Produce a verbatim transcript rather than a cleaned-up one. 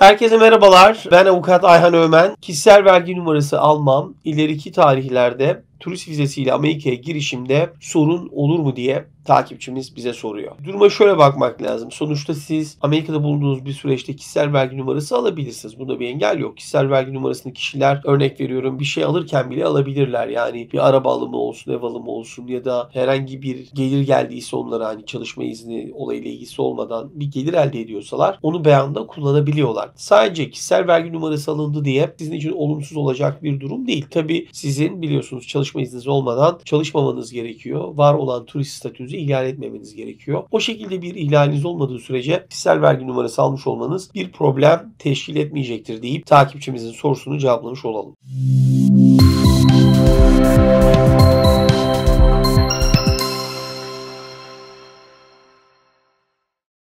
Herkese merhabalar. Ben avukat Ayhan Ömen. Kişisel vergi numarası almam ileriki tarihlerde turist vizesiyle Amerika'ya girişimde sorun olur mu diye takipçimiz bize soruyor. Duruma şöyle bakmak lazım. Sonuçta siz Amerika'da bulunduğunuz bir süreçte kişisel vergi numarası alabilirsiniz. Bunda bir engel yok. Kişisel vergi numarasını kişiler, örnek veriyorum, bir şey alırken bile alabilirler. Yani bir araba alımı olsun, ev alımı olsun ya da herhangi bir gelir geldiyse onlara, hani çalışma izni olayıyla ilgisi olmadan bir gelir elde ediyorsalar onu beyanda kullanabiliyorlar. Sadece kişisel vergi numarası alındı diye sizin için olumsuz olacak bir durum değil. Tabii sizin biliyorsunuz çalışma izniniz olmadan çalışmamanız gerekiyor. Var olan turist statünüzü ihlal etmemeniz gerekiyor. O şekilde bir ihlaliniz olmadığı sürece kişisel vergi numarası almış olmanız bir problem teşkil etmeyecektir deyip takipçimizin sorusunu cevaplamış olalım.